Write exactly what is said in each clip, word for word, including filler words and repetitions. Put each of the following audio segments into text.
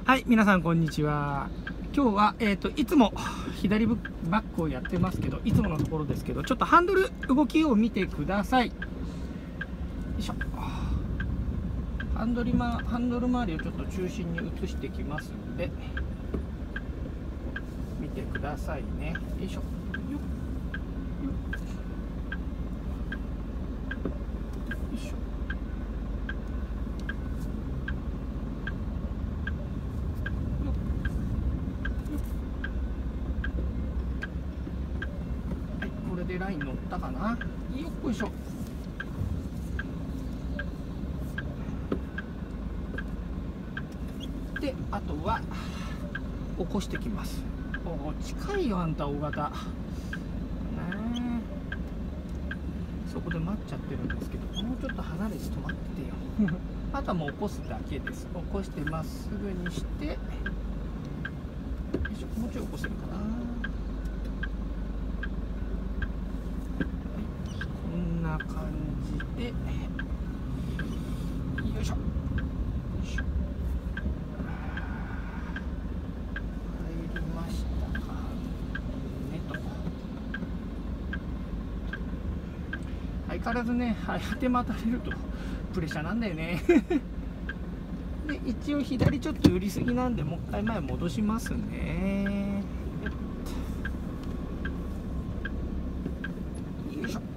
はい、皆さんこんにちは。今日は、えーと、いつも左バックをやってますけど、いつものところですけど、ちょっとハンドル動きを見てください。よいしょ。ハンドル、ま、ハンドル周りをちょっと中心に移してきますので、見てくださいね。よいしょ。よっよっよいしょ。これでライン乗ったかな。よっこいしょ。で、あとは起こしてきます。お近いよ、あんた大型。ね、そこで待っちゃってるんですけど、もうちょっと離れて止まってよ。あとはもう起こすだけです。起こしてまっすぐにして、よいしょ、もうちょい起こせるかな。こんな感じで、よいしょ。相変わらずね、ああやって待たれるとプレッシャーなんだよね。で、一応左ちょっと寄りすぎなんで、もう一回前戻しますね。よいしょ。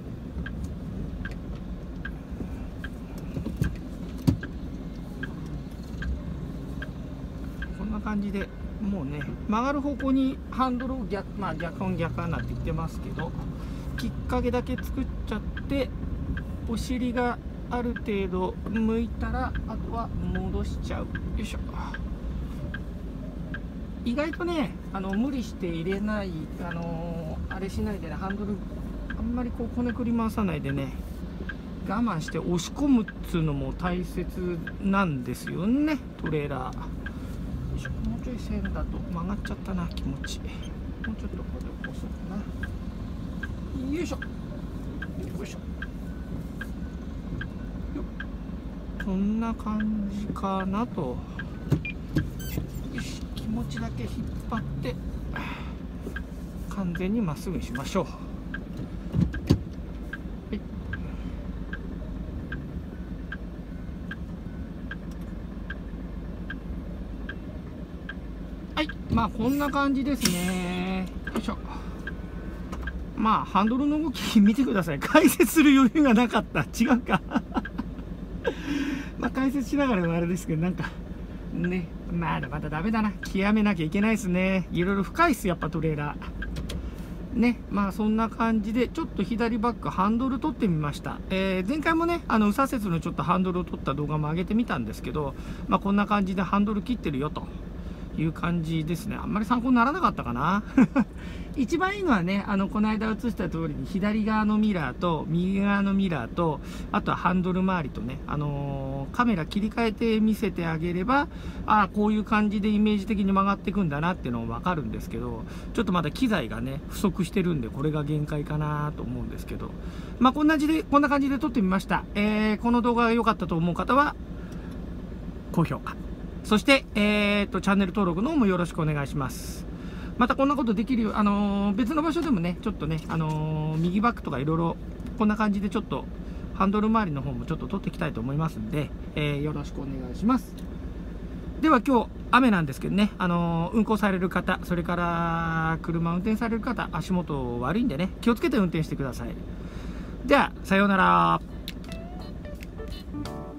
こんな感じでもうね、曲がる方向にハンドルを逆、まあ逆音逆案なんて言ってますけど、きっかけだけ作っちゃって、お尻がある程度向いたら、あとは戻しちゃう。よいしょ。意外とね、あの無理して入れない、あのー、あれしないでね、ハンドルあんまりこうこねくり回さないでね、我慢して押し込むっつうのも大切なんですよね、トレーラー。よいしょ。もうちょい線だと曲がっちゃったな、気持ち。もうちょっとここで起こそうかな。よいしょ。よいしょ。こんな感じかなと。よし、気持ちだけ引っ張って完全にまっすぐにしましょう。はい、はい、まあこんな感じですね。よいしょ。まあハンドルの動き見てください。解説する余裕がなかった。違うか。まあ解説しながらのあれですけど、なんかね、まだまだダメだな。極めなきゃいけないですね。いろいろ深いっす、やっぱトレーラーね。まあそんな感じでちょっと左バックハンドル取ってみました。えー、前回もね、あの右左折のちょっとハンドルを取った動画も上げてみたんですけど、まあこんな感じでハンドル切ってるよという感じですね。あんまり参考にならなかったかな。一番いいのはね、あのこの間映した通りに左側のミラーと右側のミラーと、あとはハンドル周りとね、あのー、カメラ切り替えて見せてあげれば、ああこういう感じでイメージ的に曲がっていくんだなっていうのも分かるんですけど、ちょっとまだ機材がね不足してるんで、これが限界かなと思うんですけど、まあこんな感じでこんな感じで撮ってみました。えー、この動画が良かったと思う方は高評価、そして、えー、とチャンネル登録の方もよろしくお願いします。またこんなことできるよ、あのー、別の場所でもね、ちょっとね、あのー、右バックとかいろいろこんな感じでちょっとハンドル周りの方もちょっと撮っていきたいと思いますんで、えー、よろしくお願いします。では今日雨なんですけどね、あのー、運行される方、それから車運転される方、足元悪いんでね、気をつけて運転してください。ではさようなら。